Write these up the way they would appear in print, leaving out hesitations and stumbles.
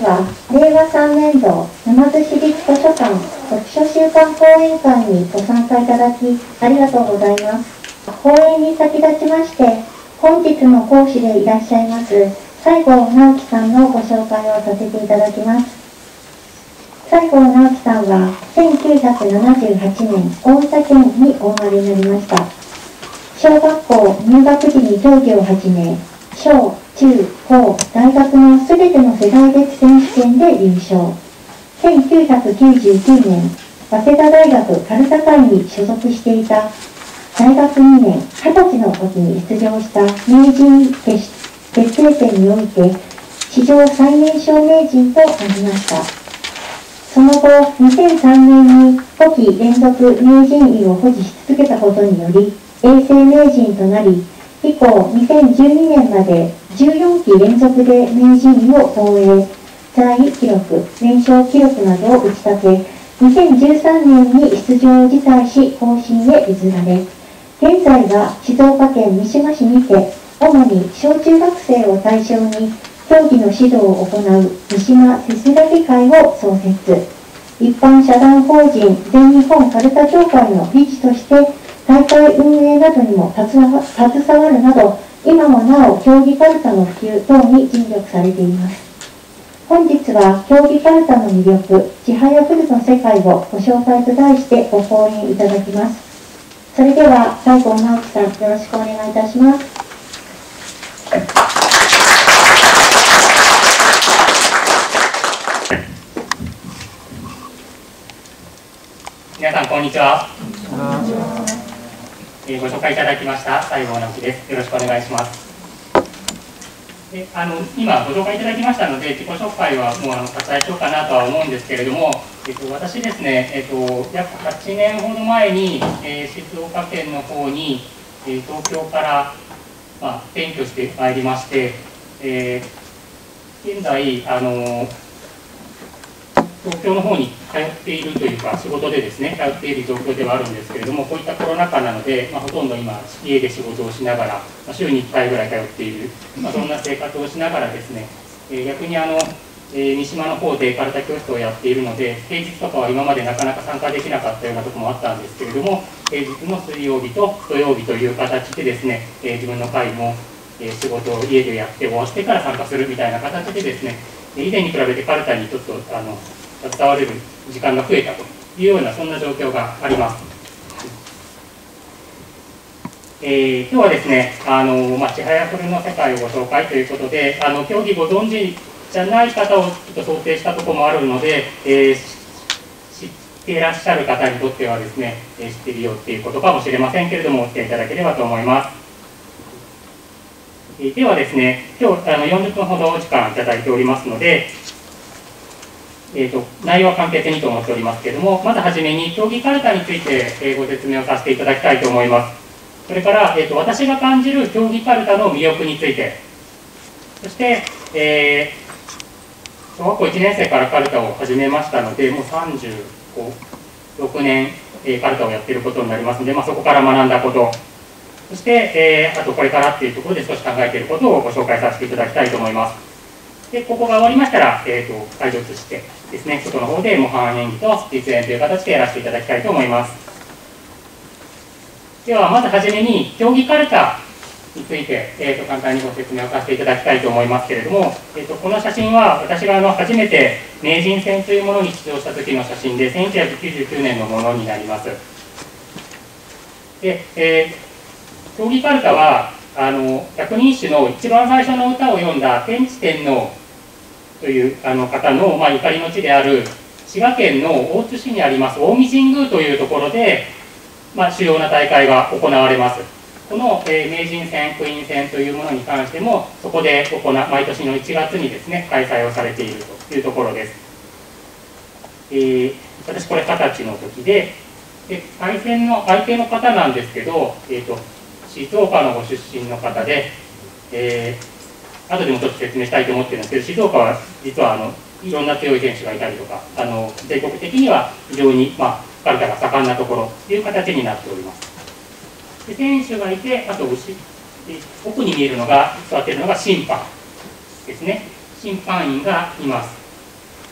は、令和3年度沼津市立図書館読書週間講演会にご参加いただきありがとうございます。講演に先立ちまして、本日の講師でいらっしゃいます西郷直樹さんのご紹介をさせていただきます。西郷直樹さんは1978年大分県にお生まれになりました。小学校入学時に競技を始め、小、中、高、大学のすべての世代別選手権で優勝。1999年、早稲田大学かるた会に所属していた大学2年、20歳の時に出場した名人決定戦において、史上最年少名人となりました。その後、2003年に5期連続名人位を保持し続けたことにより、永世名人となり、以降2012年まで14期連続で名人位を防衛、在位記録、連勝記録などを打ち立て、2013年に出場を辞退し、後進へ譲られ、現在は静岡県三島市にて、主に小中学生を対象に競技の指導を行う三島せすらぎ会を創設。一般社団法人全日本かるた協会の理事として大会運営などにも携わるなど、今もなお競技かるたの普及等に尽力されています。本日は競技かるたの魅力、ちはやふるの世界をご紹介と題してご講演いただきます。それでは西郷直樹さん、よろしくお願いいたします。 皆さんこんにちは。ご紹介いただきました西郷直樹です。よろしくお願いします。今ご紹介いただきましたので、自己紹介はもう割愛しようかなとは思うんですけれども、私ですね、約8年ほど前に、静岡県の方に、東京から、転居してまいりまして、現在東京の方に通っているというか、仕事でですね、通っている状況ではあるんですけれども、こういったコロナ禍なので、ほとんど今、家で仕事をしながら、週に1回ぐらい通っている、そんな生活をしながらですね、逆に三島の方でカルタ教室をやっているので、平日とかは今までなかなか参加できなかったようなところもあったんですけれども、平日の水曜日と土曜日という形でですね、自分の会も仕事を家でやって終わってから参加するみたいな形でですね、以前に比べてカルタにちょっと携われる時間が増えたというような、そんな状況があります。今日はですね、ちはやふるの世界をご紹介ということで、競技ご存知じゃない方をちょっと想定したところもあるので、知っていらっしゃる方にとってはですね、知っているよっていうことかもしれませんけれども、お付き合いいただければと思います。ではですね、今日40分ほどお時間いただいておりますので、内容は簡潔にと思っておりますけれども、まずはじめに競技かるたについてご説明をさせていただきたいと思います。それから、私が感じる競技かるたの魅力について、そして、小学校1年生からかるたを始めましたので、もう36年、かるたをやっていることになりますので、そこから学んだこと、そして、あとこれからっていうところで少し考えていることをご紹介させていただきたいと思います。で、ここが終わりましたら、会場としてですね、外の方で模範演技と実演という形でやらせていただきたいと思います。では、まずはじめに、競技かるたについて、簡単にご説明をさせていただきたいと思いますけれども、この写真は、私が初めて名人戦というものに出場した時の写真で、1999年のものになります。で、競技かるたは、百人一首の一番最初の歌を詠んだ天智天皇という方の、ゆかりの地である滋賀県の大津市にあります近江神宮というところで、主要な大会が行われます。この、名人戦、クイーン戦というものに関しても、そこで毎年の1月にですね、開催をされているというところです。私、これ20歳の時で、対戦の相手の方なんですけど、静岡のご出身の方で、後でもちょっと説明したいと思ってるんですけど、静岡は実はいろんな強い選手がいたりとか、全国的には非常に、かるたが盛んなところという形になっております。で、選手がいて、あと奥に見えるのが、座っているのが審判ですね。審判員がいます。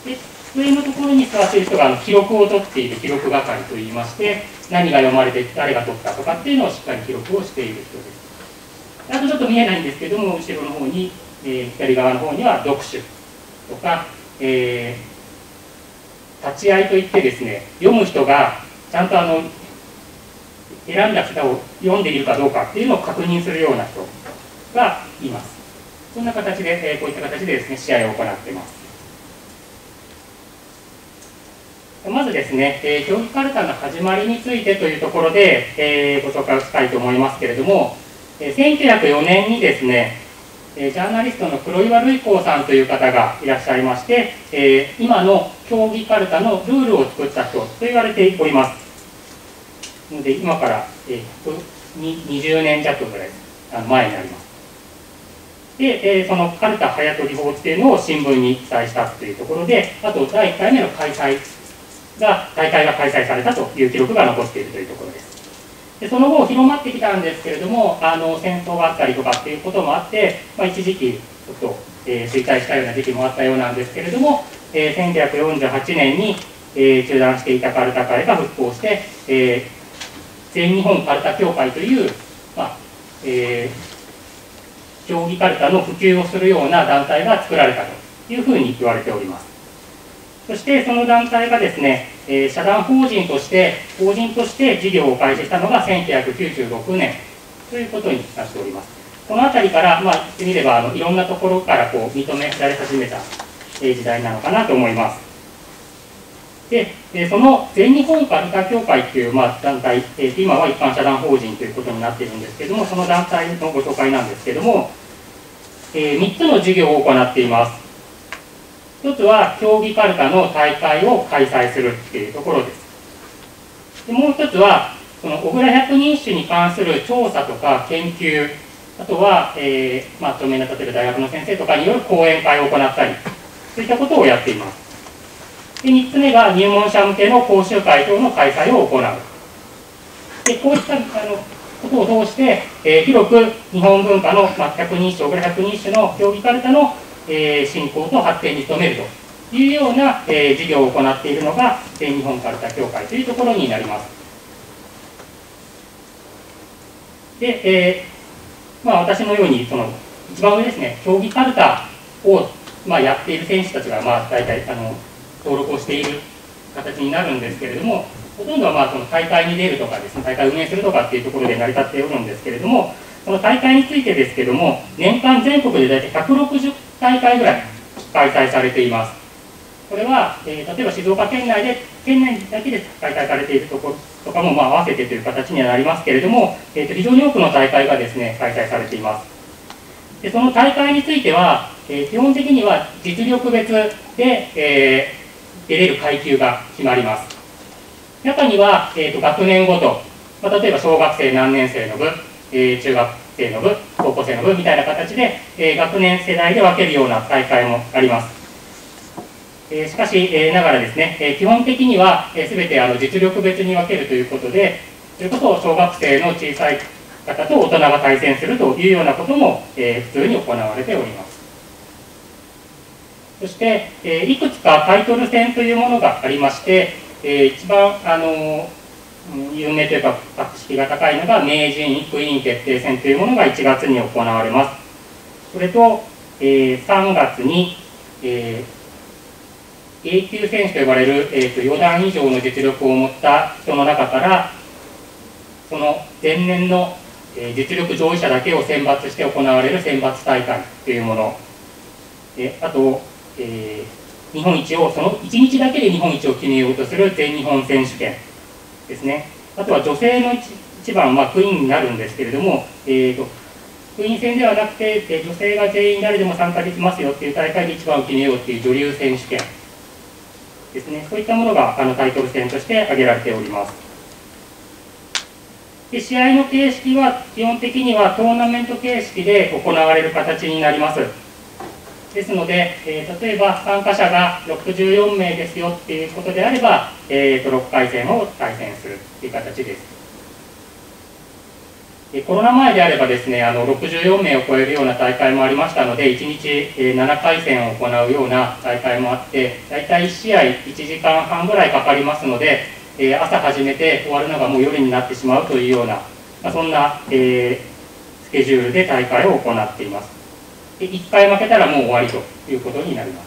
で上のところに座っている人が記録を取っている記録係といいまして、何が読まれて誰が取ったとかっていうのをしっかり記録をしている人です。あとちょっと見えないんですけども、後ろの方に、左側の方には読書とか、立ち会いといってですね、読む人がちゃんと選んだ札を読んでいるかどうかっていうのを確認するような人がいます。そんな形で、こういった形でですね、試合を行っています。まずですね、競技かるたの始まりについてというところで、ご紹介をしたいと思いますけれども、1904年にですね、ジャーナリストの黒岩瑠衣子さんという方がいらっしゃいまして、今の競技かるたのルールを作った人と言われております。ので、今から、20年弱ぐらい前になります。で、そのかるた早取り法っていうのを新聞に記載したというところで、あと第1回目の大会が開催されたという記録が残っているというところです。でその後広まってきたんですけれども、戦争があったりとかっていうこともあって、一時期ちょっと、衰退したような時期もあったようなんですけれども、1948年に、中断していたかるた会が復興して、全日本かるた協会という、競技かるたの普及をするような団体が作られたというふうに言われております。そしてその団体がですね、社団法人として事業を開始したのが1996年ということになっております。この辺りから、言ってみればいろんなところから認められ始めた時代なのかなと思います。で、その全日本かるた協会という団体、今は一般社団法人ということになっているんですけれども、その団体のご紹介なんですけれども、3つの事業を行っています。一つは競技かるたの大会を開催するっていうところです。でもう一つはその小倉百人一首に関する調査とか研究、あとは、著名な例えば大学の先生とかによる講演会を行ったり、そういったことをやっています。で3つ目が入門者向けの講習会等の開催を行う。でこういったことを通して、広く日本文化の、百人一首、小倉百人一首の競技かるたの振興と発展に努めるというような、事業を行っているのが全日本かるた協会というところになります。で、私のようにその一番上ですね、競技かるたを、やっている選手たちが、大体登録をしている形になるんですけれども、ほとんどはその大会に出るとかですね、大会を運営するとかっていうところで成り立っておるんですけれども、その大会についてですけれども、年間全国で大体160大会ぐらい開催されています。これは、例えば静岡県内だけで開催されているところとかも合わせてという形にはなりますけれども、非常に多くの大会がですね、開催されています。でその大会については、基本的には実力別で、出れる階級が決まります。中には、学年ごと、例えば小学生何年生の部、中学生の部、高校生の部みたいな形で、学年世代で分けるような大会もあります。しかしながらですね、基本的には全て実力別に分けるということで、それこそ小学生の小さい方と大人が対戦するというようなことも、普通に行われております。そして、いくつかタイトル戦というものがありまして、一番有名というか格式が高いのが名人クイーン決定戦というものが1月に行われます。それと、3月に、A 級選手と呼ばれる、4段以上の実力を持った人の中からその前年の、実力上位者だけを選抜して行われる選抜大会というもの、あと、日本一をその1日だけで日本一を決めようとする全日本選手権ですね。あとは女性の一番、クイーンになるんですけれども、クイーン戦ではなくて、女性が全員誰でも参加できますよっていう大会で一番を決めようっていう女流選手権ですね。そういったものがタイトル戦として挙げられております。で試合の形式は基本的にはトーナメント形式で行われる形になります。ですので、例えば参加者が64名ですよっていうことであれば、6回戦を対戦するという形です。 コロナ前であればですね、64名を超えるような大会もありましたので、1日7回戦を行うような大会もあって、大体1試合1時間半ぐらいかかりますので、朝始めて終わるのがもう夜になってしまうというような、そんな、スケジュールで大会を行っています。で1回負けたらもう終わりということになります。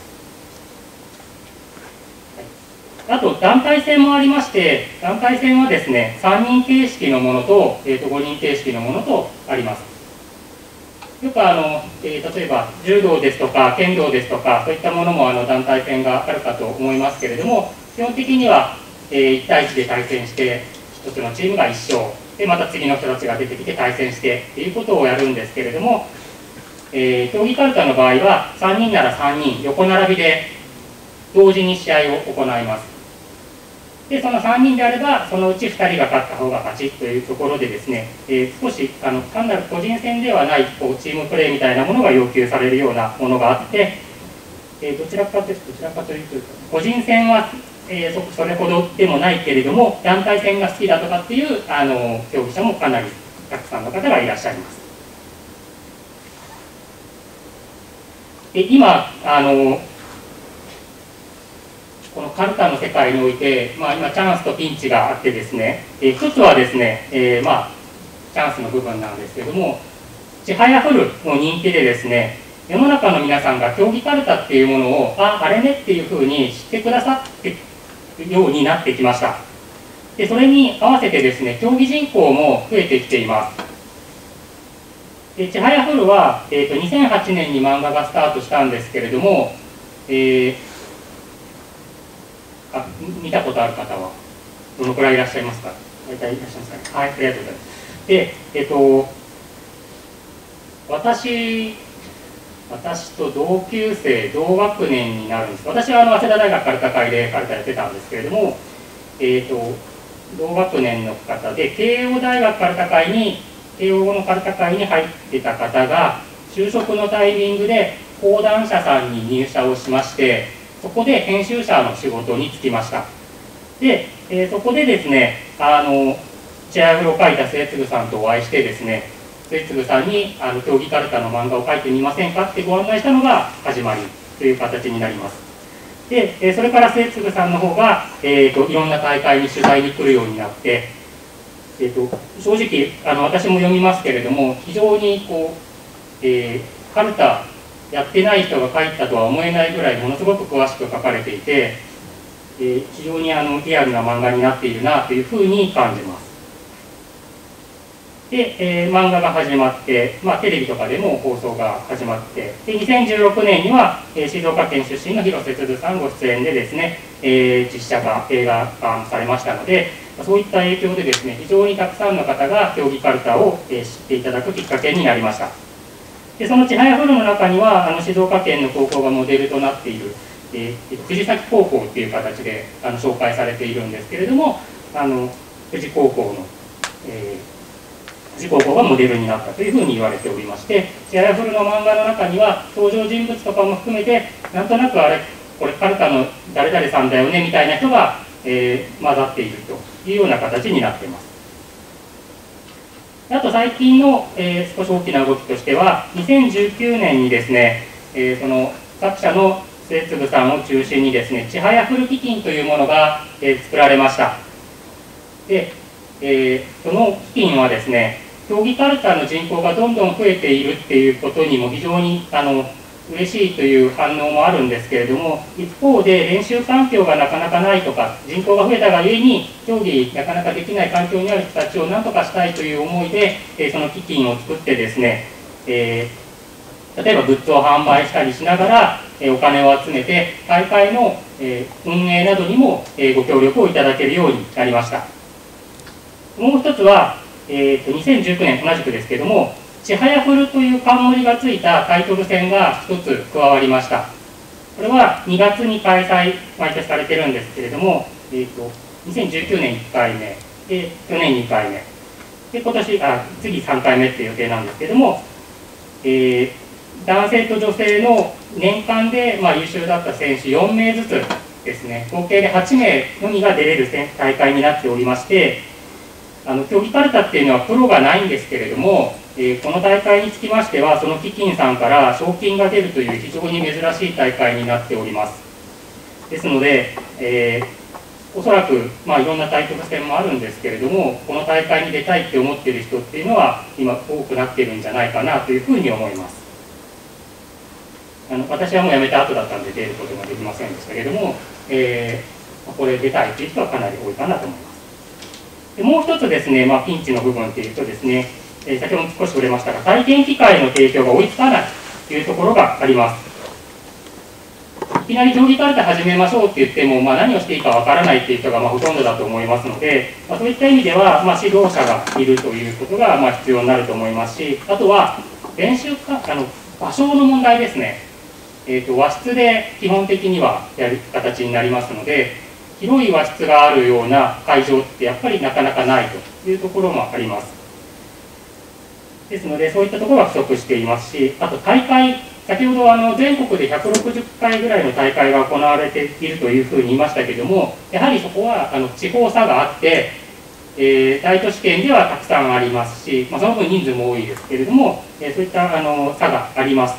あと団体戦もありまして、団体戦はですね、3人形式のものと、5人形式のものとあります。よく例えば柔道ですとか剣道ですとか、そういったものも団体戦があるかと思いますけれども、基本的には、1対1で対戦して、1つのチームが1勝で、また次の人たちが出てきて対戦してということをやるんですけれども、競技かるたの場合は3人なら3人横並びで同時に試合を行います。でその3人であれば、そのうち2人が勝った方が勝ちというところでですね、少し単なる個人戦ではないこうチームプレーみたいなものが要求されるようなものがあって、どちらかというと、個人戦は、それほどでもないけれども、団体戦が好きだとかっていう競技者もかなりたくさんの方がいらっしゃいます。で今このカルタの世界において、今チャンスとピンチがあってですね、一つはですね、チャンスの部分なんですけれども、ちはやふるの人気でですね、世の中の皆さんが競技カルタっていうものをあれねっていうふうに知ってくださっているようになってきました。でそれに合わせてですね、競技人口も増えてきています。でちはやふるは、2008年に漫画がスタートしたんですけれども、見たことある方はどのくらいいらっしゃいますか？大体いらっしゃいますかね。はい、ありがとうございます。で、私と同級生、同学年になるんです。私は早稲田大学カルタ会でカルタやってたんですけれども、同学年の方で、慶応大学カルタ会に、慶応のカルタ会に入ってた方が、就職のタイミングで講談社さんに入社をしまして、そこで編集者の仕事に就きました。で、そこでですね、ちはやふるを書いた末次さんとお会いしてですね、末次さんに競技かるたの漫画を描いてみませんかってご案内したのが始まりという形になります。で、それから末次さんの方が、いろんな大会に取材に来るようになって、正直私も読みますけれども、非常にこう、かるたやってない人が書いたとは思えないぐらいものすごく詳しく書かれていて、非常にリアルな漫画になっているなというふうに感じます。で、漫画が始まって、テレビとかでも放送が始まって、で2016年には、静岡県出身の広瀬すずさんご出演でですね、実写化、映画化されましたので、そういった影響でですね、非常にたくさんの方が競技かるたを知っていただくきっかけになりました。でそのちはやふるの中には静岡県の高校がモデルとなっている、藤崎高校っていう形で紹介されているんですけれども、富士高校の、富士高校がモデルになったというふうに言われておりまして、ちはやふるの漫画の中には登場人物とかも含めて、なんとなくこれカルタの誰々さんだよねみたいな人が、混ざっているというような形になっています。あと最近の、少し大きな動きとしては、2019年にですね、その作者の末次さんを中心にですね、ちはやふる基金というものが、作られました。で、その基金はですね、競技かるたの人口がどんどん増えているっていうことにも非常に嬉しいという反応もあるんですけれども、一方で練習環境がなかなかないとか、人口が増えたがゆえに競技なかなかできない環境にある人たちを何とかしたいという思いで、その基金を作ってですね、例えばグッズを販売したりしながら、お金を集めて大会の、運営などにも、ご協力をいただけるようになりました。もう一つは、2019年同じくですけれども、ちはやふるという冠がついたタイトル戦が一つ加わりました。これは2月に開催、毎年されてるんですけれども、2019年1回目、で去年2回目、で今年次3回目っていう予定なんですけれども、男性と女性の年間で、優秀だった選手4名ずつですね、合計で8名のみが出れる大会になっておりまして、 競技かるたっていうのはプロがないんですけれども、この大会につきましては、その基金さんから賞金が出るという非常に珍しい大会になっております。ですので、おそらく、いろんなタイトル戦もあるんですけれども、この大会に出たいって思っている人っていうのは、今、多くなっているんじゃないかなというふうに思います。私はもう辞めた後だったんで出ることができませんでしたけれども、これ出たいという人はかなり多いかなと思います。でもう一つですね、ピンチの部分というとですね、先ほども少し触れましたが、体験機会の提供が追いつかないというところがあります。いきなり競技かるた始めましょうって言っても、何をしていいかわからないっていう人がほとんどだと思いますので、そういった意味では、指導者がいるということが必要になると思いますし、あとは練習か場所の問題ですね。和室で基本的にはやる形になりますので、広い和室があるような会場ってやっぱりなかなかないというところもあります。ですので、そういったところが不足していますし、あと大会、先ほど全国で160回ぐらいの大会が行われているというふうに言いましたけれども、やはりそこは地方差があって、大都市圏ではたくさんありますし、その分人数も多いですけれども、そういった差があります。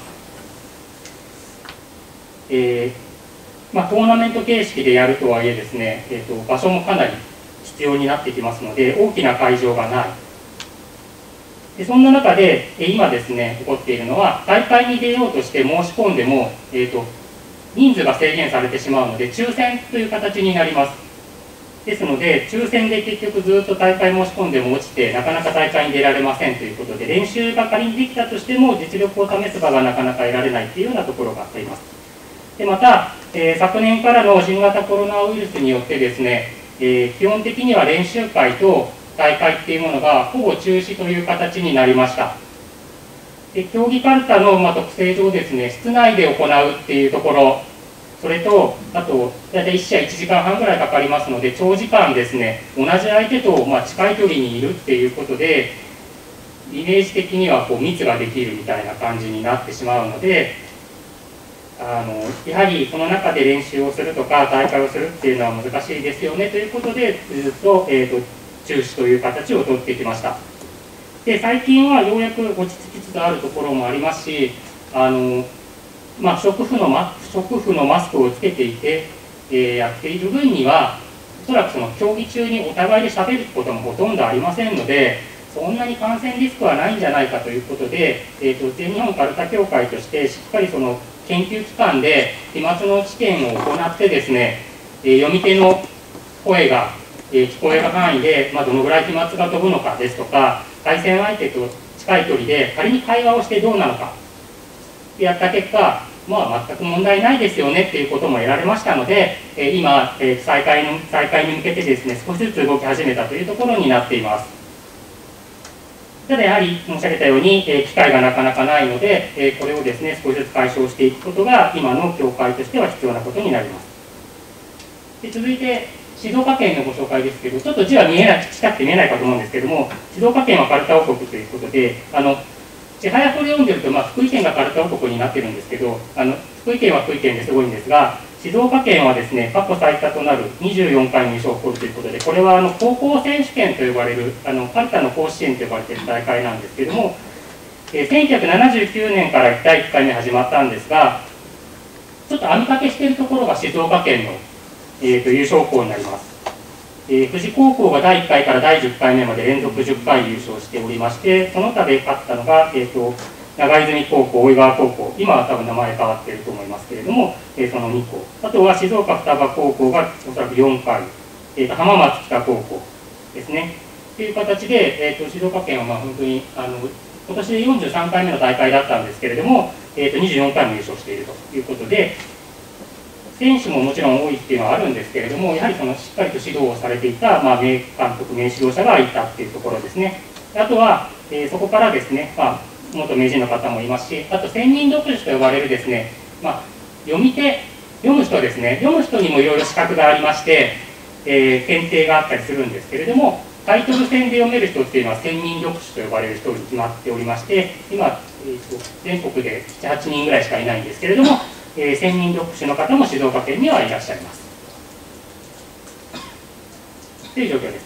トーナメント形式でやるとはいえですね、場所もかなり必要になってきますので、大きな会場がない。でそんな中で、今ですね、起こっているのは、大会に出ようとして申し込んでも、人数が制限されてしまうので、抽選という形になります。ですので、抽選で結局ずっと大会申し込んでも落ちて、なかなか大会に出られませんということで、練習が仮にできたとしても、実力を試す場がなかなか得られないというようなところがあります。でまた、昨年からの新型コロナウイルスによってですね、基本的には練習会と大会っていうものがほぼ中止という形になりました。で競技かるたの特性上ですね、室内で行うっていうところ、それと、あと、大体1試合1時間半ぐらいかかりますので、長時間ですね、同じ相手と近い距離にいるっていうことで、イメージ的には密ができるみたいな感じになってしまうので、やはりその中で練習をするとか大会をするっていうのは難しいですよねということでずっと、中止という形を取ってきました。で最近はようやく落ち着きつつあるところもありますし、不織布のマスクをつけていて、やっている分にはおそらくその競技中にお互いで喋ることもほとんどありませんので、そんなに感染リスクはないんじゃないかということで、全日本かるた協会としてしっかりその研究機関で飛沫の試験を行ってですね、読み手の声が、聞こえる範囲で、どのぐらい飛沫が飛ぶのかですとか、対戦相手と近い距離で仮に会話をしてどうなのかやった結果、全く問題ないですよねっていうことも得られましたので、今、再開に向けてですね、少しずつ動き始めたというところになっています。ただやはり申し上げたように、機会がなかなかないので、これをですね、少しずつ解消していくことが、今の協会としては必要なことになります。で続いて、静岡県のご紹介ですけど、ちょっと字は近くて見えないかと思うんですけども、静岡県はかるた王国ということで、ちはやふを読んでると、福井県がかるた王国になってるんですけど、福井県は福井県ですごいんですが、静岡県はですね、過去最多となる24回入賞を誇るということで、これは高校選手権と呼ばれる、かるたの甲子園と呼ばれている大会なんですけれども、1979年から第1回目始まったんですが、ちょっと網掛けしているところが静岡県の、優勝校になります。富士高校が第1回から第10回目まで連続10回優勝しておりまして、その他で勝ったのが、長泉高校、大井川高校、今は多分名前変わっていると思いますけれども、その2校、あとは静岡双葉高校がおそらく4回、浜松北高校ですね。という形で、静岡県は本当に今年で43回目の大会だったんですけれども、24回も優勝しているということで、選手ももちろん多いっていうのはあるんですけれども、やはりそのしっかりと指導をされていた、名監督、名指導者がいたっていうところですね。あとは、そこからですね、元名人の方もいますし、あと専任読書と呼ばれるですね、読む人ですね、読む人にもいろいろ資格がありまして、検定があったりするんですけれども、タイトル戦で読める人っていうのは専任読書と呼ばれる人に決まっておりまして、今、全国で7、8人ぐらいしかいないんですけれども、専任読書の方も静岡県にはいらっしゃいます。という状況ですね。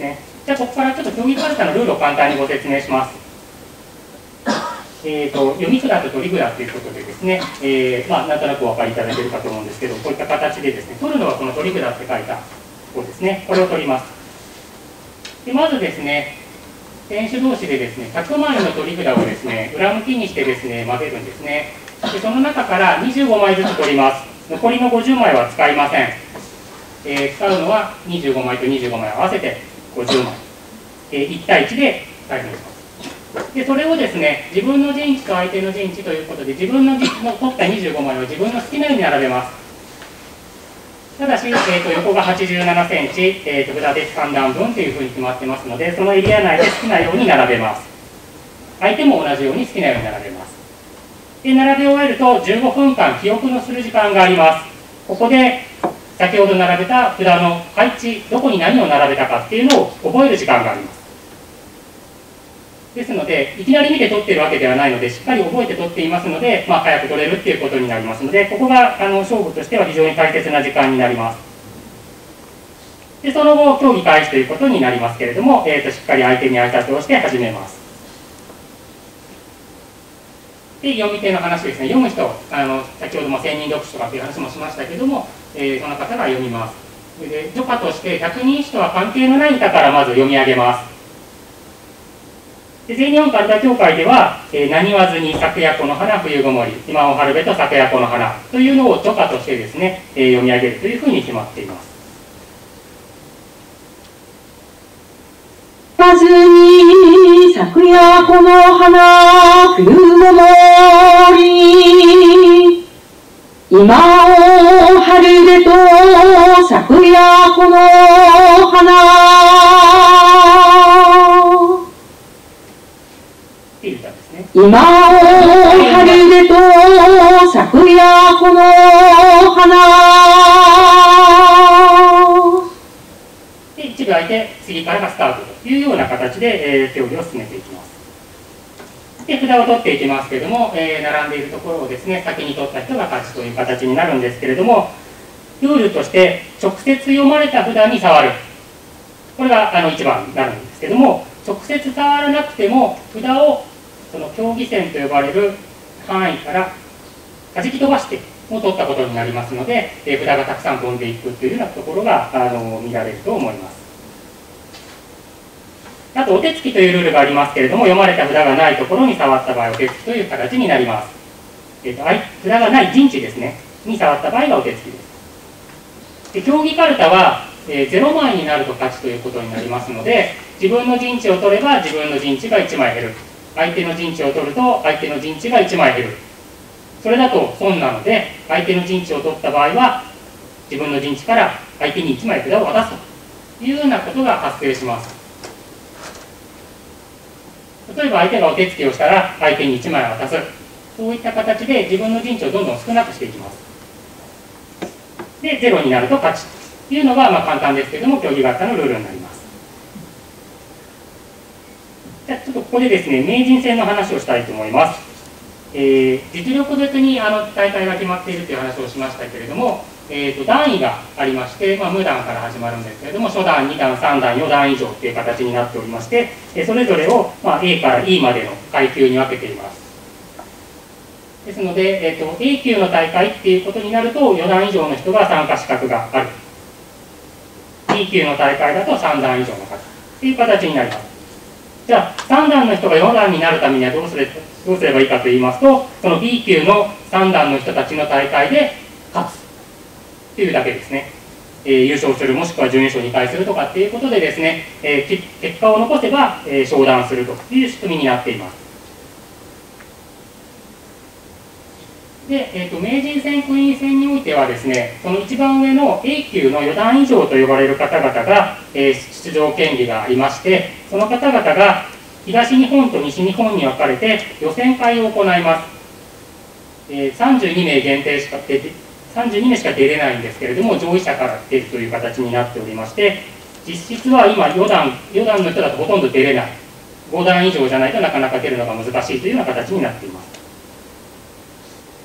じゃあここからちょっと競技かるたのルールを簡単にご説明します。読み札と取り札ということでですね、なんとなくお分かりいただけるかと思うんですけど、こういった形でですね、取るのはこの取り札って書いたこうですね、これを取ります。でまずですね、選手同士でですね、100枚の取り札をですね、裏向きにしてですね、混ぜるんですね。でその中から25枚ずつ取ります。残りの50枚は使いません。使うのは25枚と25枚合わせて50枚。1対1で対戦します。でそれをですね、自分の陣地と相手の陣地ということで、自分の陣地の取った25枚を自分の好きなように並べます。ただし、横が87センチ、札で3段分というふうに決まってますので、そのエリア内で好きなように並べます。相手も同じように好きなように並べます。で並べ終えると15分間記憶のする時間があります。ここで先ほど並べた札の配置、どこに何を並べたかっていうのを覚える時間があります。ですので、いきなり見て取っているわけではないので、しっかり覚えて取っていますので、早く取れるっていうことになりますので、ここが勝負としては非常に大切な時間になります。でその後、競技開始ということになりますけれども、しっかり相手に挨拶をして始めます。で読み手の話ですね、読む人、先ほども千人読書とかっていう話もしましたけれども、その方が読みます。で助歌として百人一首とは関係のない歌からまず読み上げます。で全日本かるた協会では、なにわずに昨夜この花冬ごもり、今を春べと昨夜この花というのを助歌としてですね、読み上げるというふうに決まっています。 まずに昨夜この花冬ごもり、今を春べと昨夜この花、今を春べと昨夜この花で一部空いて次からがスタートというような形で、競技を進めていきます。で札を取っていきますけれども、並んでいるところをですね、先に取った人が勝ちという形になるんですけれども、ルールとして直接読まれた札に触る、これが1番になるんですけれども、直接触らなくても札をその競技線と呼ばれる範囲から弾き飛ばしても取ったことになりますので、札がたくさん飛んでいくというようなところが見られると思います。あとお手つきというルールがありますけれども、読まれた札がないところに触った場合お手つきという形になります。札がない陣地ですねに触った場合がお手つきです。で競技かるたは、0枚になると勝ちということになりますので、自分の陣地を取れば自分の陣地が1枚減る、相手の陣地を取ると相手の陣地が1枚減る、それだと損なので、相手の陣地を取った場合は自分の陣地から相手に1枚札を渡すというようなことが発生します。例えば相手がお手つきをしたら相手に1枚渡す、そういった形で自分の陣地をどんどん少なくしていきます。で0になると勝ちというのが簡単ですけれども、競技型のルールになります。じゃあちょっとここでですね、名人戦の話をしたいと思います。実力別に大会が決まっているという話をしましたけれども、段位がありまして、無段から始まるんですけれども、初段、2段、3段、4段以上という形になっておりまして、それぞれを、A から E までの階級に分けています。ですので、A 級の大会っていうことになると、4段以上の人が参加資格がある。B 級の大会だと3段以上の方という形になります。じゃあ3段の人が4段になるためにはどうすればいいかといいますと、その B 級の3段の人たちの大会で勝つというだけですね。優勝する、もしくは準優勝2回するとかっていうことでですね、結果を残せば、昇段するという仕組みになっています。で、名人戦、クイーン戦においてはですね、その一番上の A 級の4段以上と呼ばれる方々が、出場権利がありまして、その方々が東日本と西日本に分かれて予選会を行います。32名限定しか32名しか出れないんですけれども、上位者から出るという形になっておりまして、実質は今4段の人だとほとんど出れない、5段以上じゃないとなかなか出るのが難しいというような形になっています。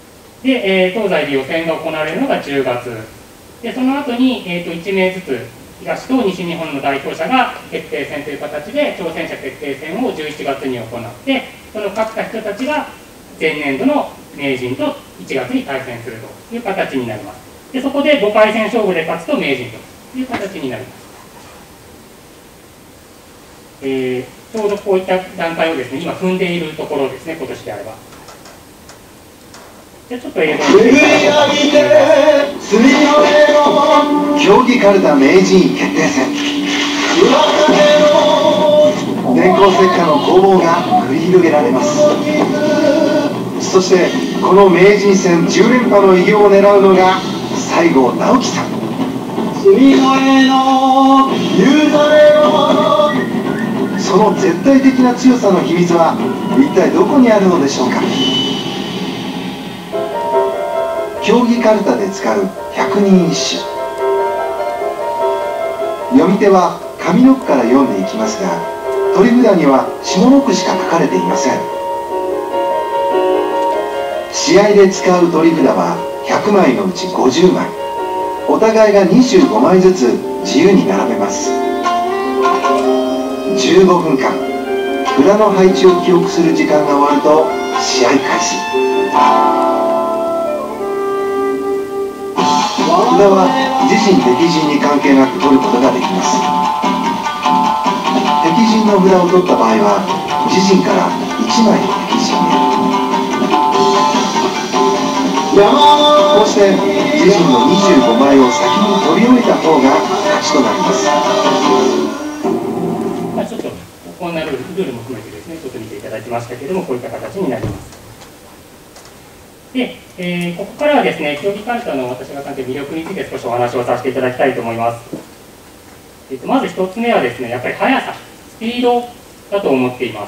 で、東西で予選が行われるのが10月で、その後に、1名ずつ東と西日本の代表者が決定戦という形で挑戦者決定戦を11月に行って、その勝った人たちが前年度の名人と1月に対戦するという形になります。でそこで5回戦勝負で勝つと名人という形になります。ちょうどこういった段階をですね、今踏んでいるところですね、今年であれば。じゃあちょっと映像を見ていただこう競技かるた名人決定戦。電光石火の攻防が繰り広げられます。そしてこの名人戦10連覇の偉業を狙うのが西郷直樹さん。その絶対的な強さの秘密は一体どこにあるのでしょうか。競技かるたで使う百人一首。読み手は上の句から読んでいきますが、取り札には下の句しか書かれていません。試合で使う取り札は100枚のうち50枚、お互いが25枚ずつ自由に並べます。15分間、札の配置を記憶する時間が終わると試合開始。札は自陣敵陣に関係なく取ることができます。敵陣の札を取った場合は自陣から1枚敵陣へ。こうして自陣の25枚を先に取り終えた方が勝ちとなります。 ちょっとこんなルールも含めてですね、ちょっと見ていただきましたけれども、こういった形になります。で、ここからはですね、競技かるたの私が感じる魅力について少しお話をさせていただきたいと思います。まず1つ目はですね、やっぱり速さ、スピードだと思っています。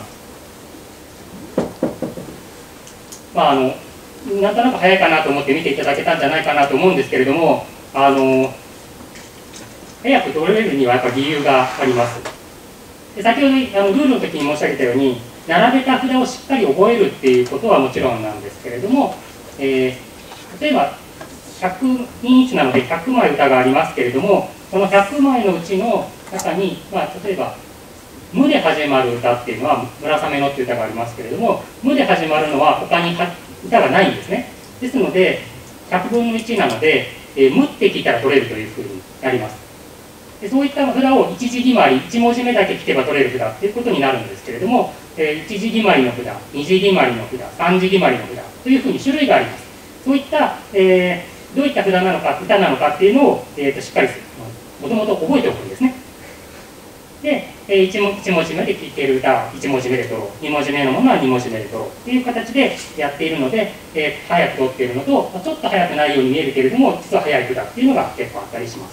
なんとなく速いかなと思って見ていただけたんじゃないかなと思うんですけれども、速く取れるにはやっぱり理由があります。で先ほどルールの時に申し上げたように、並べた札をしっかり覚えるっていうことはもちろんなんですけれども、例えば100人一首なので100枚歌がありますけれども、その100枚のうちの中に、例えば「無」で始まる歌っていうのは「村雨の」っていう歌がありますけれども、「無」で始まるのは他に歌がないんですね。ですので100分の1なので「無」って聞いたら取れるというふうになります。でそういった札を一字決まり、1文字目だけ聞けば取れる札っていうことになるんですけれども、一字決まりの札、二字決まりの札、三字決まりの札というふうに種類があります。そういった、どういった札なのか、歌なのかっていうのを、しっかりもともと覚えておくんですね。で、1文字目で聞いている歌は1文字目で取ろう、2文字目のものは2文字目で取ろうっていう形でやっているので、早く取っているのと、ちょっと早くないように見えるけれども、実は早い札っていうのが結構あったりします。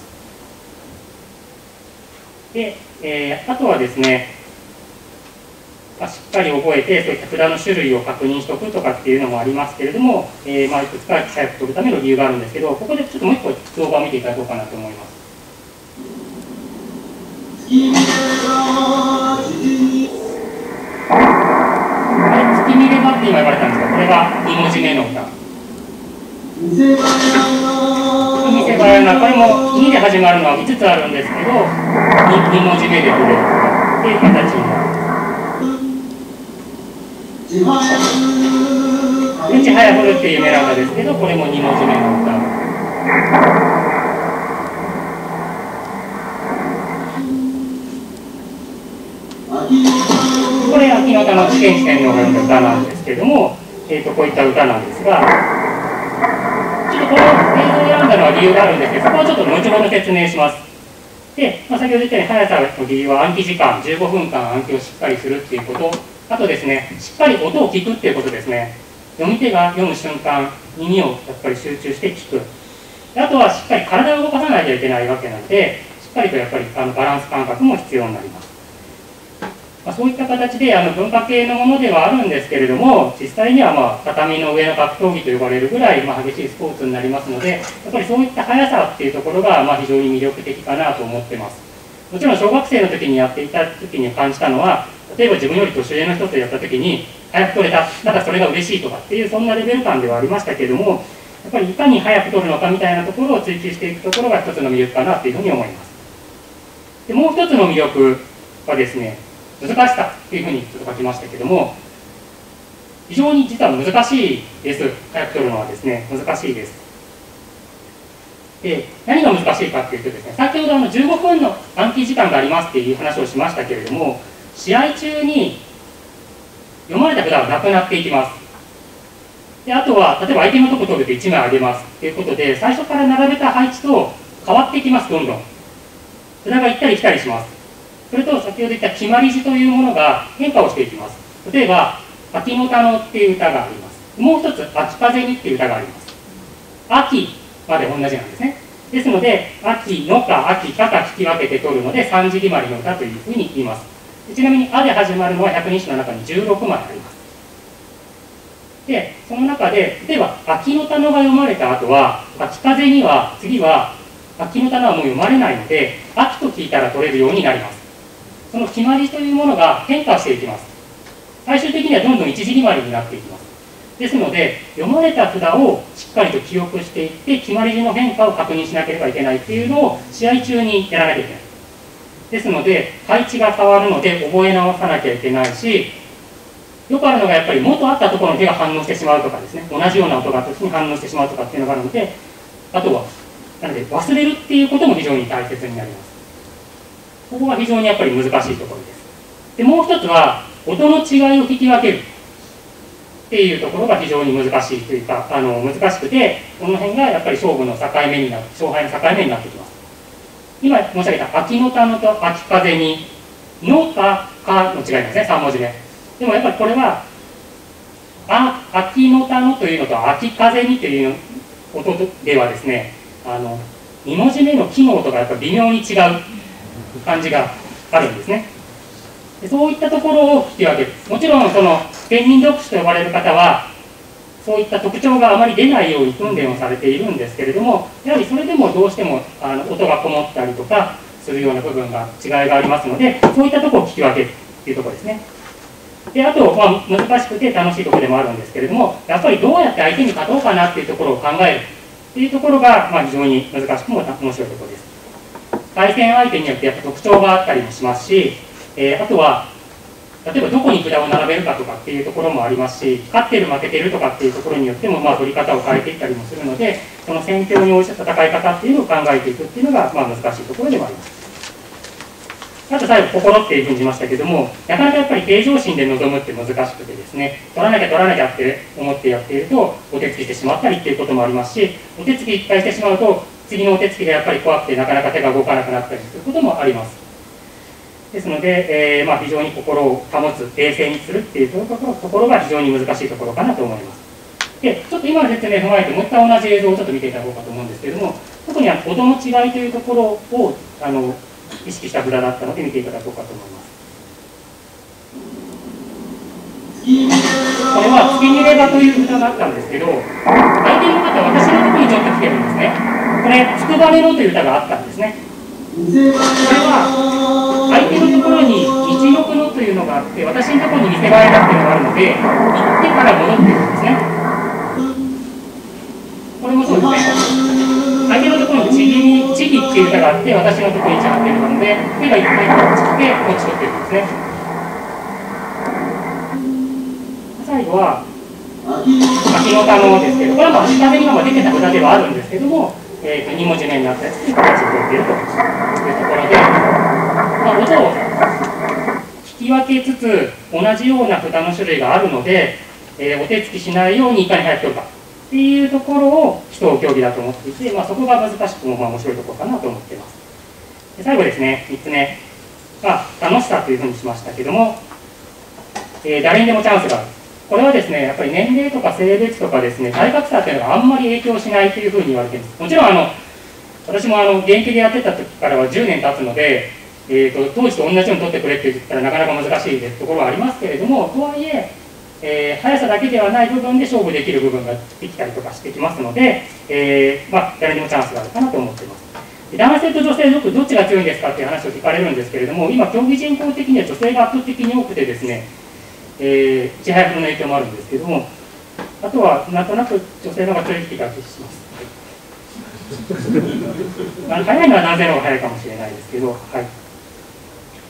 で、あとはですね、しっかり覚えてそういった札の種類を確認しておくとかっていうのもありますけれども、いくつか早く取るための理由があるんですけど、ここでちょっともう一個動画を見ていただこうかなと思います。月見ればって今言われたんですが、これが2文字目の歌。見せばやな、これも2で始まるのは5つあるんですけど、2文字目で取れるっていう形になる。うちはやぶるっていうメラ歌ですけど、これも2文字目の歌。これ秋の歌の知見四天王が読んだ歌なんですけれども、こういった歌なんですが、ちょっとこの映像を選んだのは理由があるんですけど、そこはちょっと後ほど説明します。で、先ほど言ったように速さの理由は暗記時間、15分間暗記をしっかりするっていうこと、あとですね、しっかり音を聞くっていうことですね。読み手が読む瞬間、耳をやっぱり集中して聞く。あとはしっかり体を動かさないといけないわけなので、しっかりとやっぱりバランス感覚も必要になります。そういった形で文化系のものではあるんですけれども、実際には畳の上の格闘技と呼ばれるぐらい激しいスポーツになりますので、やっぱりそういった速さっていうところが非常に魅力的かなと思ってます。もちろん小学生の時にやっていた時に感じたのは、例えば自分より年上の人とやった時に早く取れた、だからそれが嬉しいとかっていうそんなレベル感ではありましたけれども、やっぱりいかに早く取るのかみたいなところを追求していくところが一つの魅力かなというふうに思います。 でもう一つの魅力はですね、難しさというふうにちょっと書きましたけども、非常に実は難しいです。早く取るのはですね、難しいです。で、何が難しいかっていうとですね、先ほど15分の暗記時間がありますっていう話をしましたけれども、試合中に読まれた札がなくなっていきます。で、あとは、例えば相手のとこ取ると1枚あげますということで、最初から並べた配置と変わっていきます、どんどん。札が行ったり来たりします。それと、先ほど言った決まり字というものが変化をしていきます。例えば、秋の田のっていう歌があります。もう一つ、秋風にっていう歌があります。秋まで同じなんですね。ですので、秋のか秋かか聞き分けて取るので、三字決まりの歌というふうに言います。ちなみに、あで始まるのは百人一首の中に16枚あります。で、その中で、例えば、秋の田のが読まれた後は、秋風には、次は、秋の田のはもう読まれないので、秋と聞いたら取れるようになります。その決まりというものが変化していきます。最終的にはどんどん一字決まりになっていきます。ですので、読まれた札をしっかりと記憶していって、決まり字の変化を確認しなければいけないっていうのを試合中にやらなきゃいけない。ですので、配置が変わるので覚え直さなきゃいけないし、よくあるのがやっぱり元あったところの手が反応してしまうとかですね、同じような音があった時に反応してしまうとかっていうのがあるので、あとは、なので忘れるっていうことも非常に大切になります。ここが非常にやっぱり難しいところです。で、もう一つは、音の違いを聞き分けるっていうところが非常に難しいというか、難しくて、この辺がやっぱり勝負の境目になって、勝敗の境目になってきます。今申し上げた、秋の田のと秋風に、のか、かの違いですね、3文字目。でもやっぱりこれは、秋の田のというのと秋風にという音ではですね、2文字目の木の音がやっぱり微妙に違う感じがあるんですね。でそういったところを聞き分ける。もちろん、その、ペンギン読手と呼ばれる方は、そういった特徴があまり出ないように訓練をされているんですけれども、やはりそれでもどうしても音がこもったりとかするような部分が違いがありますので、そういったところを聞き分けるというところですね。で、あと、難しくて楽しいところでもあるんですけれども、やっぱりどうやって相手に勝とうかなっていうところを考えるっていうところが、非常に難しくも面白いところです。対戦相手によってやっぱ特徴があったりもしますし、あとは、例えばどこに札を並べるかとかっていうところもありますし、勝ってる負けてるとかっていうところによっても、取り方を変えていったりもするので、その戦況に応じた戦い方っていうのを考えていくっていうのが、難しいところでもあります。あと最後、心っていうふうに言いましたけども、なかなかやっぱり平常心で臨むって難しくてですね、取らなきゃって思ってやっていると、お手つきしてしまったりっていうこともありますし、お手つき一回してしまうと、次のお手つきがやっぱり怖くてなかなか手が動かなくなったりすることもあります。ですので、非常に心を保つ、冷静にするっていうところが非常に難しいところかなと思います。で、ちょっと今の説明を踏まえて、もう一回同じ映像をちょっと見ていただこうかと思うんですけれども、特に音の違いというところを意識した札だったので見ていただこうかと思います。これは月見ればという札があったんですけど、相手の方は私のところにちょっと来てるんですね。これ、つくばれろという歌があったんですね。これは相手のところに一六のというのがあって、私のところに見せ場合だっていうのがあるので、行ってから戻ってるんですね。これもそうですね。相手のところにちぎっていう歌があって、私のところに1っていうのがあるので、手が一回こっち来て、こっち取ってるんですね。最後は、秋の田のですけど、これは秋風に今出てた札ではあるんですけども、2文字目になったやつに形をとっているというところで、音を聞き分けつつ、同じような札の種類があるので、お手つきしないようにいかに早く取るかっていうところを競う競技だと思っていて、そこが難しくも面白いところかなと思っています。で最後ですね、3つ目が楽しさというふうにしましたけども、誰にでもチャンスがある。これはですね、やっぱり年齢とか性別とかですね、体格差というのがあんまり影響しないというふうに言われています。もちろん私も現役でやってた時からは10年経つので、当時と同じように取ってくれって言ったらなかなか難しいところはありますけれども、とはいえ、速さだけではない部分で勝負できる部分ができたりとかしてきますので、誰にもチャンスがあるかなと思っています。男性と女性よくどっちが強いんですかっていう話を聞かれるんですけれども、今競技人口的には女性が圧倒的に多くてですね、ちはやふるの影響もあるんですけども、あとはなんとなく女性の方が強い気がします。早いのは男性の方が早いかもしれないですけど、はい。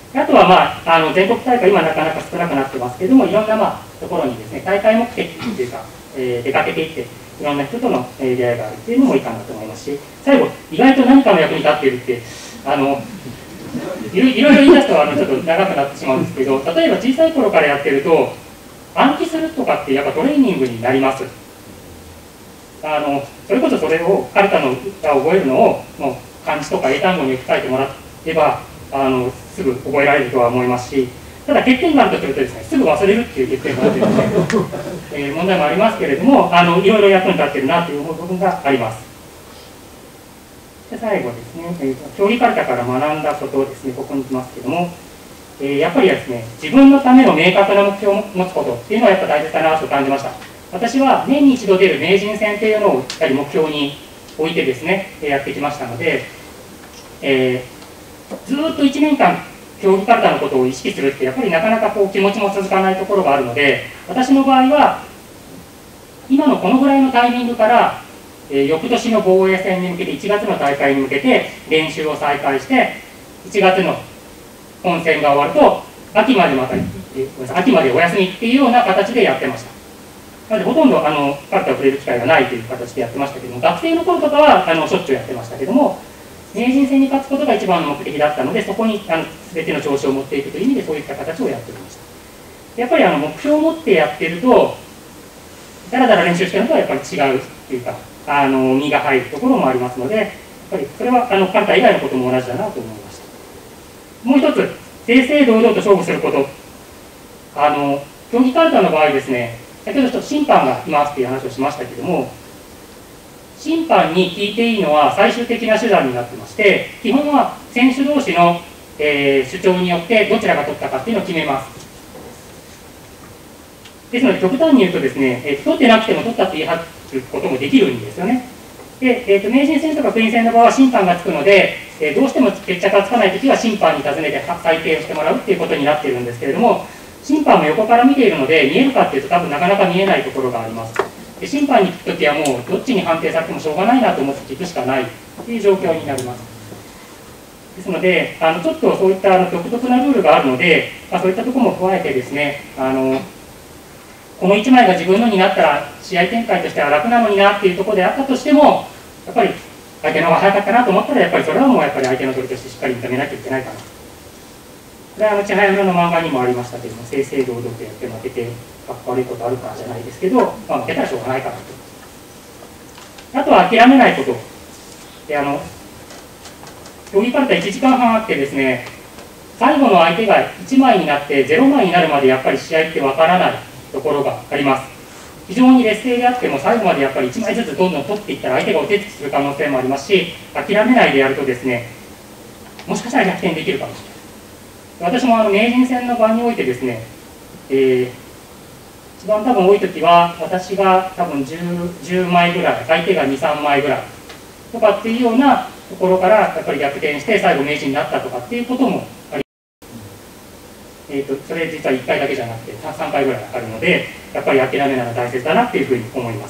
あとは、全国大会、今なかなか少なくなってますけれども、いろんな、ところにですね、大会目的というか、出かけていって、いろんな人との出会いがあるっていうのもいいかなと思いますし、最後、意外と何かの役に立っているって、いろいろ言い出すとちょっと長くなってしまうんですけど、例えば小さい頃からやってると、暗記するとかってやっぱトレーニングになります。それこそそれをカルタの歌を覚えるのをもう漢字とか英単語に置き換えてもらえばすぐ覚えられるとは思いますし、ただ欠点があるとするとですね、すぐ忘れるっていう欠点があってですね、問題もありますけれども、いろいろ役に立ってるなという部分があります。で最後ですね、競技カルタから学んだことをですね、ここに来ますけども、やっぱりですね、自分のための明確な目標を持つことっていうのはやっぱ大切だなと感じました。私は年に一度出る名人戦というのをやはり目標に置いてですね、やってきましたので、ずっと1年間競技カルタのことを意識するってやっぱりなかなか気持ちも続かないところがあるので、私の場合は今のこのぐらいのタイミングから、翌年の防衛戦に向けて1月の大会に向けて練習を再開して、1月の本戦が終わると秋までお休みっていうような形でやってました。なのでほとんどカルタを触れる機会がないという形でやってましたけども、学生の頃とかはしょっちゅうやってましたけども、名人戦に勝つことが一番の目的だったので、そこに全ての調子を持っていくという意味でそういった形をやっておりました。やっぱり目標を持ってやってると、だらだら練習してるのとはやっぱり違うというか、身が入るところもありますので、やっぱりそれはカルタ以外のことも同じだなと思いました。もう一つ、正々堂々と勝負すること。競技カルタの場合ですね、先ほどちょっと審判がいますという話をしましたけども、審判に聞いていいのは最終的な手段になってまして、基本は選手同士の、主張によってどちらが取ったかっていうのを決めます。ですので、極端に言うとですね、取ってなくても取ったって言い張ることもできるんですよね。で、名人戦とかクイーン戦の場合は審判がつくので、どうしても決着がつかないときは審判に尋ねて裁定をしてもらうっていうことになっているんですけれども、審判も横から見ているので見えるかっていうと多分なかなか見えないところがあります。で審判に聞くときはもうどっちに判定されてもしょうがないなと思って聞くしかないという状況になります。ですので、ちょっとそういった独特なルールがあるので、そういったところも加えてですね、この1枚が自分のになったら試合展開としては楽なのになっていうところであったとしても、やっぱり相手の方が早かったなと思ったら、やっぱりそれはもうやっぱり相手の取りとしてしっかり認めなきゃいけないかなと。これは千早村の漫画にもありましたけども、正々堂々とやって負けてかっこ悪いことあるからじゃないですけど、負けたらしょうがないかなと。あとは諦めないことで、競技カルタ1時間半あってですね、最後の相手が1枚になって0枚になるまでやっぱり試合ってわからないところがあります。非常に劣勢であっても最後までやっぱり1枚ずつどんどん取っていったら相手がお手つきする可能性もありますし、諦めないでやるとですね、もしかしたら逆転できるかもしれない。私も名人戦の場においてですね、一番多分多い時は私が多分 10枚ぐらい、相手が2、3枚ぐらいとかっていうようなところからやっぱり逆転して最後名人になったとかっていうこともあります。それ実は1回だけじゃなくて3回ぐらいあるので、やっぱり諦めながら大切だなっていうふうに思います。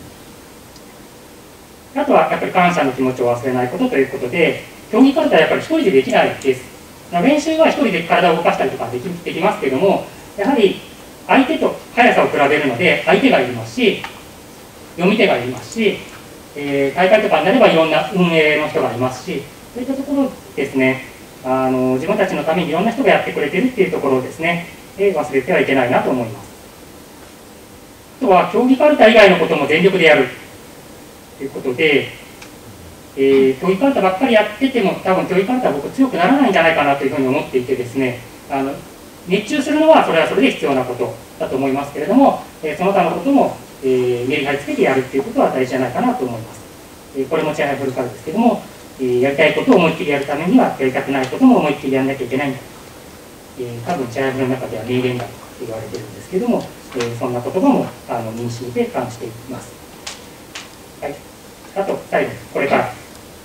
あとはやっぱり感謝の気持ちを忘れないことということで、競技カルタはやっぱり一人でできないです。練習は一人で体を動かしたりとかできますけども、やはり相手と速さを比べるので相手がいますし、読み手がいますし、大会とかになればいろんな運営の人がいますし、そういったところですね、自分たちのためにいろんな人がやってくれてるっていうところをですね、忘れてはいけないなと思います。あとは競技カルタ以外のことも全力でやるということで、競技カルタばっかりやってても多分競技カルタは僕強くならないんじゃないかなというふうに思っていてですね、熱中するのはそれはそれで必要なことだと思いますけれども、その他のことも、メリハリつけてやるっていうことは大事じゃないかなと思います。これもチャイハフルからですけども、やりたいことを思いっきりやるためにはやりたくないことも思いっきりやらなきゃいけないんだ、多分チャイハフルの中では名言だと言われてるんですけども、そんな言葉も身に染みて感じています。はい、あと最後これから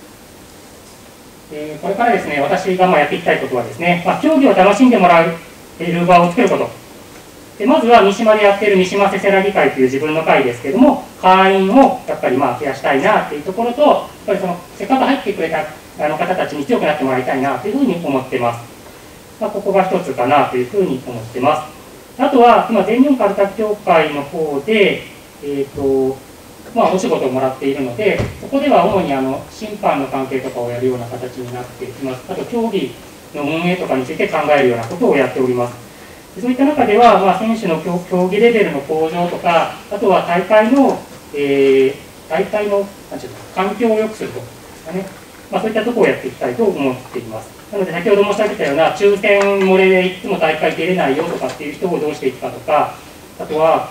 これからですね、私がやっていきたいことはですね、競技を楽しんでもらう場を作ること。でまずは三島でやっている三島せせらぎ会という自分の会ですけども、会員をやっぱり増やしたいなというところと、やっぱりせっかく入ってくれた方たちに強くなってもらいたいなというふうに思っています。 ここが一つかなというふうに思ってます。あとは、今、全日本カルタ協会の方で、お仕事をもらっているので、そこでは主に審判の関係とかをやるような形になっています。あと、競技の運営とかについて考えるようなことをやっております。そういった中では、選手の競技レベルの向上とか、あとは大会の環境を良くするとかね、そういったところをやっていきたいと思っています。なので、先ほど申し上げたような、抽選漏れでいつも大会出れないよとかっていう人をどうしていくかとか、あとは、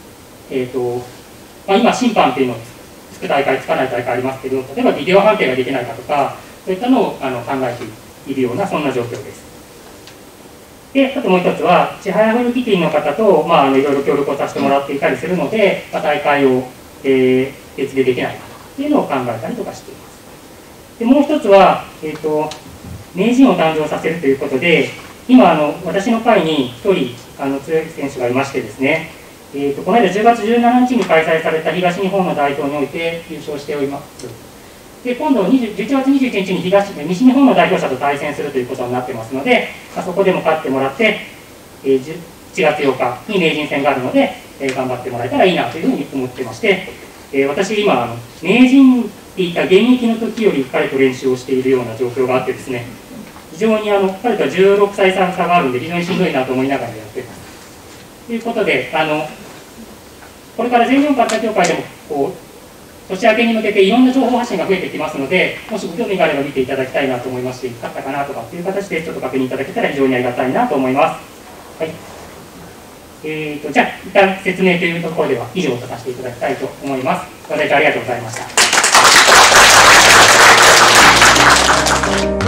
今、審判っていうのをつく大会、つかない大会ありますけど、例えばビデオ判定ができないかとか、そういったのを考えているような、そんな状況です。で、あともう一つは、ちはやふる基金の方と、いろいろ協力をさせてもらっていたりするので、大会を、別でできないかというのを考えたりとかしています。で、もう一つは、名人を誕生させるということで、今、私の会に1人強い選手がいましてですね、この間10月17日に開催された東日本の代表において優勝しております。で、今度11月21日に西日本の代表者と対戦するということになってますので、そこでも勝ってもらって、7月8日に名人戦があるので、頑張ってもらえたらいいなというふうに思ってまして、私今、名人っていった現役の時より彼と練習をしているような状況があってですね、非常に彼とは16歳差があるんで、非常にしんどいなと思いながらやっています。ということで、これから全日本カルタ協会でも年明けに向けていろんな情報発信が増えてきますので、もしご興味があれば見ていただきたいなと思いますし、勝ったかなとかっていう形でちょっと確認いただけたら非常にありがたいなと思います。はい。じゃあ、一旦説明というところでは以上とさせていただきたいと思います。ご清聴ありがとうございました。